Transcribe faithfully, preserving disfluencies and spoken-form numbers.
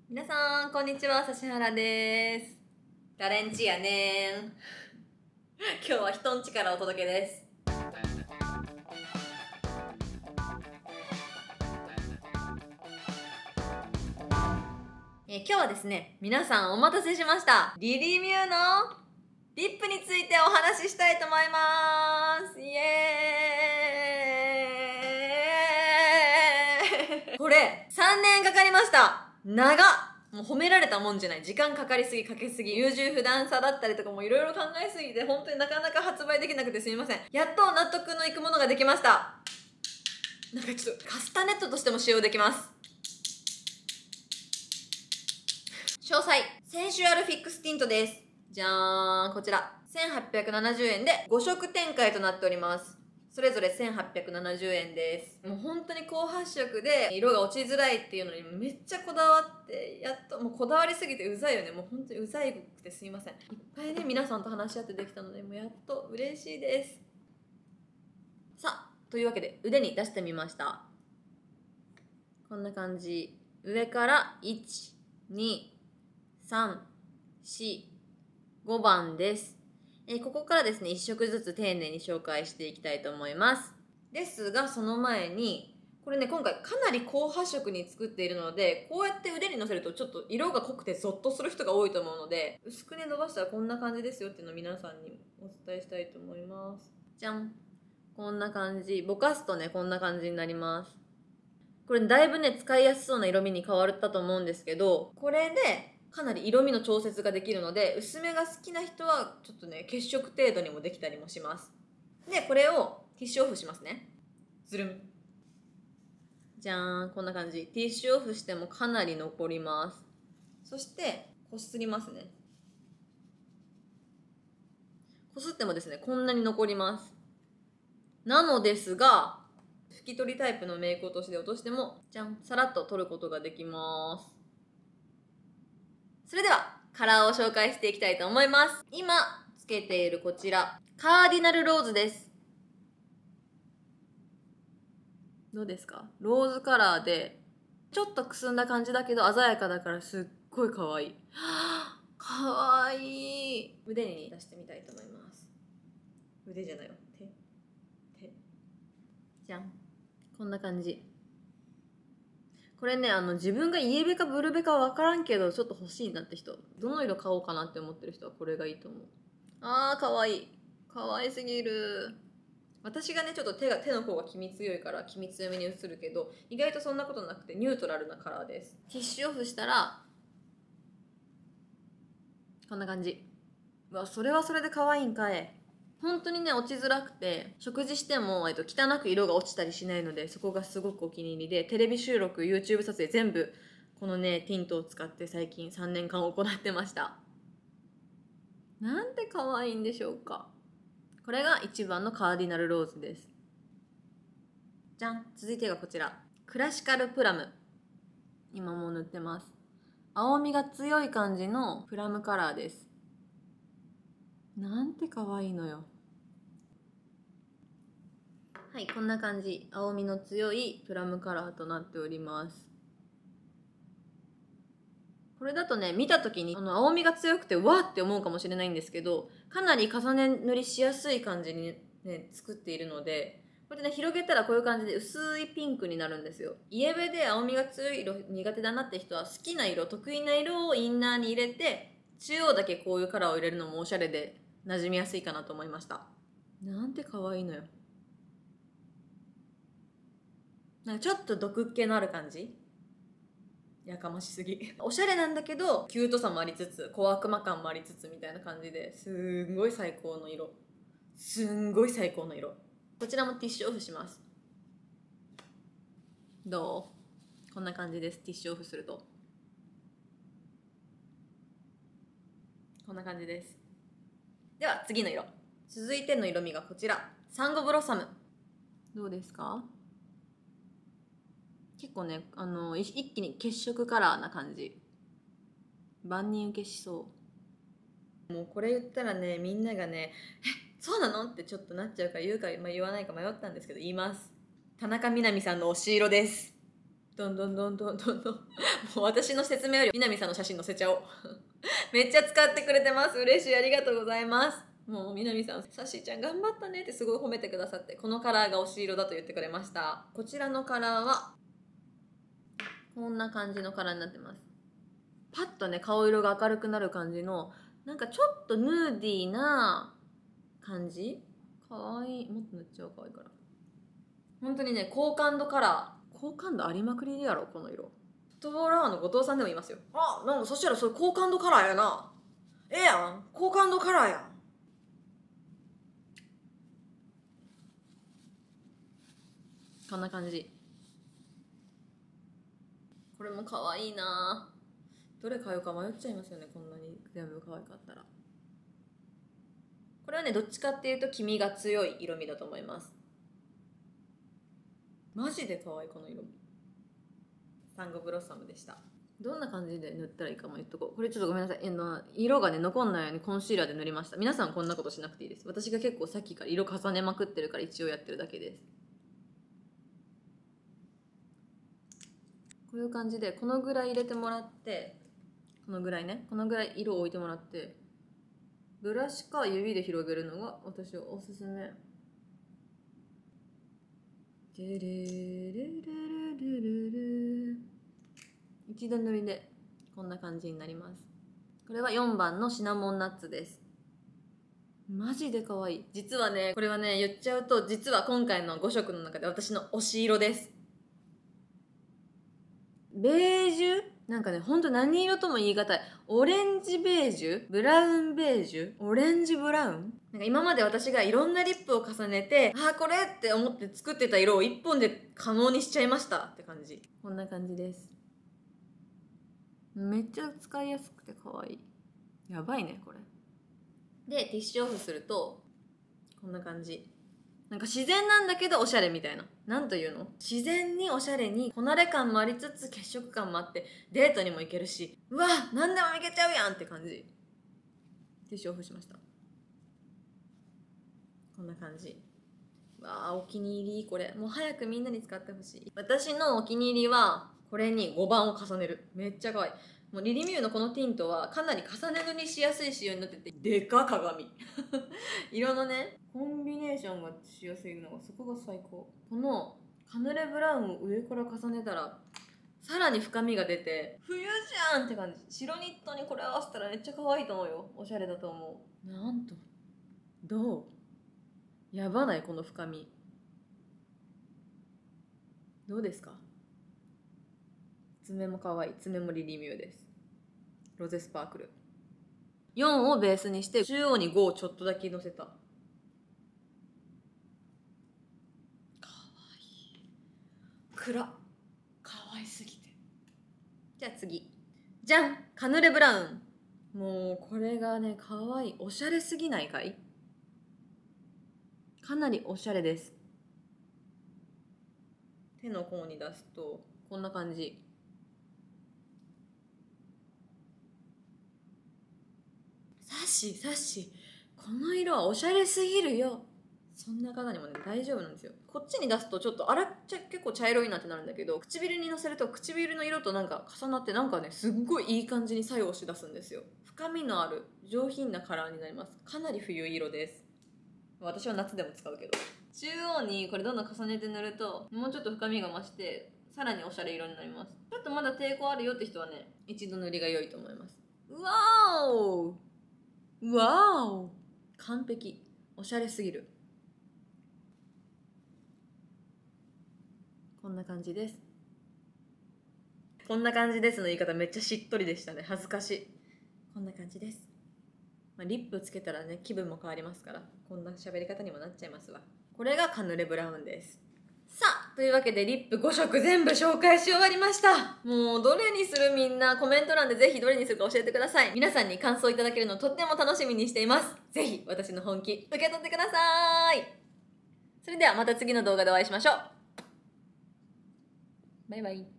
皆さんこんにちは、指原です。誰んちやねん今日は人んちからお届けです。えー今日はですね、皆さんお待たせしました、リリミューのリップについてお話ししたいと思います。イエーイこれさんねんかかりました。長っ。もう褒められたもんじゃない。時間かかりすぎかけすぎ、優柔不断さだったりとかもいろいろ考えすぎて、本当になかなか発売できなくてすみません。やっと納得のいくものができました。なんかちょっとカスタネットとしても使用できます。詳細、センシュアルフィックスティントです。じゃーん、こちらせんはっぴゃくななじゅうえんでご色展開となっております。それぞれせんはっぴゃくななじゅうえんです。もう本当に高発色で色が落ちづらいっていうのにめっちゃこだわって、やっともうこだわりすぎてうざいよね。もう本当にうざいくてすいません。いっぱいね皆さんと話し合ってできたので、もうやっと嬉しいです。さあ、というわけで腕に出してみました。こんな感じ。上からいち、に、さん、よん、ごばんです。えーここからですね、いっ色ずつ丁寧に紹介していきたいと思います。ですが、その前に、これね、今回かなり高発色に作っているので、こうやって腕にのせるとちょっと色が濃くてゾッとする人が多いと思うので、薄くね、伸ばしたらこんな感じですよっていうのを皆さんにお伝えしたいと思います。じゃん。こんな感じ。ぼかすとね、こんな感じになります。これだいぶね、使いやすそうな色味に変わったと思うんですけど、これでかなり色味の調節ができるので、薄めが好きな人はちょっとね、血色程度にもできたりもします。で、これをティッシュオフしますね。ズルン。じゃーん、こんな感じ。ティッシュオフしてもかなり残ります。そしてこすりますね。こすってもですね、こんなに残ります。なのですが、拭き取りタイプのメイク落としで落としても、じゃん、さらっと取ることができます。それではカラーを紹介していきたいと思います。今つけているこちら、カーディナルローズです。どうですか？ローズカラーでちょっとくすんだ感じだけど鮮やかだからすっごい可愛い。はぁ、可愛い。腕に出してみたいと思います。腕じゃないわ、手手じゃん、こんな感じ。これね、あの自分がイエベかブルベか分からんけどちょっと欲しいなって人、どの色買おうかなって思ってる人はこれがいいと思う。あー、かわいい。かわいすぎる。私がね、ちょっと手が手の方が黄身強いから黄身強めに映るけど、意外とそんなことなくてニュートラルなカラーです。ティッシュオフしたらこんな感じ。うわ、それはそれで可愛いんかい。本当にね、落ちづらくて、食事しても、えっと、汚く色が落ちたりしないので、そこがすごくお気に入りで、テレビ収録、YouTube 撮影全部このねティントを使って最近さんねんかん行ってました。なんて可愛いんでしょうか。これが一番のカーディナルローズです。じゃん。続いてがこちら、クラシカルプラム。今もう塗ってます。青みが強い感じのプラムカラーです。なんて可愛いのよ。はい、こんな感じ。青みの強いプラムカラーとなっております。これだとね、見た時にあの青みが強くてわーって思うかもしれないんですけど、かなり重ね塗りしやすい感じにね作っているので、これでね広げたらこういう感じで薄いピンクになるんですよ。イエベで青みが強い色苦手だなって人は、好きな色、得意な色をインナーに入れて、中央だけこういうカラーを入れるのもおしゃれで馴染みやすいかなと思いました。なんて可愛いのよ。なんかちょっと毒っ気のある感じ、やかましすぎおしゃれなんだけどキュートさもありつつ小悪魔感もありつつみたいな感じで、すんごい最高の色。すんごい最高の色。こちらもティッシュオフします。どう？こんな感じです。ティッシュオフするとこんな感じです。では次の色。続いての色味がこちら、サンゴブロッサム。どうですか？結構ね、あの一気に血色カラーな感じ。万人受けしそう。もうこれ言ったらね、みんながね、え、そうなのってちょっとなっちゃうから言うか、まあ、言わないか迷ったんですけど言います。田中みな実さんの推し色です。 どんどんどんどんどんどん。もう私の説明より南さんの写真載せちゃおう。めっちゃ使ってくれてます。嬉しい。ありがとうございます。もう南さん、さっしーちゃん頑張ったねってすごい褒めてくださって、このカラーが推し色だと言ってくれました。こちらのカラーは、こんな感じのカラーになってます。パッとね、顔色が明るくなる感じの、なんかちょっとヌーディーな感じ。かわいい。もっと塗っちゃおう、かわいいから。本当にね、好感度カラー。好感度ありまくりやろ、この色。フットボールアワーの後藤さんでも言いますよ。あ、なんかそしたらそれ好感度カラーやな。ええやん。好感度カラーやん。こんな感じ。これも可愛いな。どれ買うか迷っちゃいますよね、こんなに全部可愛かったら。これはね、どっちかっていうと黄身が強い色味だと思います。マジで可愛い、この色味。サンゴブロッサムでした。どんな感じで塗ったらいいかも言っとこう。これちょっとごめんなさい。色がね、残んないようにコンシーラーで塗りました。皆さんこんなことしなくていいです。私が結構さっきから色重ねまくってるから一応やってるだけです。こういう感じで、このぐらい入れてもらって、このぐらいね、このぐらい色を置いてもらって、ブラシか指で広げるのが私はおすすめ。ルルルルルルル、一度塗りでこんな感じになります。これはよんばんのシナモンナッツです。マジで可愛い。実はね、これはね、言っちゃうと、実は今回のご色の中で私の推し色です。ベージュ、なんかね、ほんと何色とも言い難い。オレンジベージュ、ブラウンベージュ、オレンジブラウン。なんか今まで私がいろんなリップを重ねて、あーこれって思って作ってた色を一本で可能にしちゃいましたって感じ。こんな感じです。めっちゃ使いやすくて可愛い。やばいね、これ。で、ティッシュオフすると、こんな感じ。なんか自然なんだけどおしゃれみたいな。なんというの？自然におしゃれに、こなれ感もありつつ血色感もあって、デートにも行けるし、うわ、なんでもいけちゃうやんって感じ。ティッシュオフしました。こんな感じ。わあ、お気に入り、これ。もう早くみんなに使ってほしい。私のお気に入りは、これにごばんを重ねる。めっちゃ可愛い。もうリリミューのこのティントはかなり重ね塗りしやすい仕様になってて、でか鏡。色のね、コンビネーションがしやすいのがそこが最高。このカヌレブラウンを上から重ねたら、さらに深みが出て、冬じゃんって感じ。白ニットにこれ合わせたらめっちゃ可愛いと思うよ。おしゃれだと思う。なんと、どう？やばないこの深み。どうですか？爪も可愛い。爪もリリミューです。ロゼスパークル。よんをベースにして中央にごをちょっとだけのせた。かわいい。暗。かわいすぎて。じゃあ次。じゃん！カヌレブラウン。もうこれがね、かわいい。おしゃれすぎないかい？かなりおしゃれです。手の甲に出すとこんな感じ。サッシーサッシー、この色はおしゃれすぎるよ。そんな方にもね大丈夫なんですよ。こっちに出すとちょっとあらっちゃ結構茶色いなってなるんだけど、唇にのせると唇の色となんか重なってなんかねすっごいいい感じに作用しだすんですよ。深みのある上品なカラーになります。かなり冬色です。私は夏でも使うけど、中央にこれどんどん重ねて塗るともうちょっと深みが増してさらにおしゃれ色になります。ちょっとまだ抵抗あるよって人はね、一度塗りが良いと思います。うわーお、わーお、完璧。おしゃれすぎる。こんな感じです。こんな感じですの言い方めっちゃしっとりでしたね。恥ずかしい。こんな感じです。まあ、リップつけたらね気分も変わりますから、こんな喋り方にもなっちゃいますわ。これがカヌレブラウンです。さあ、というわけでリップご色全部紹介し終わりました。もうどれにする？みんなコメント欄でぜひどれにするか教えてください。皆さんに感想いただけるのとっても楽しみにしています。ぜひ私の本気受け取ってください。それではまた次の動画でお会いしましょう。バイバイ。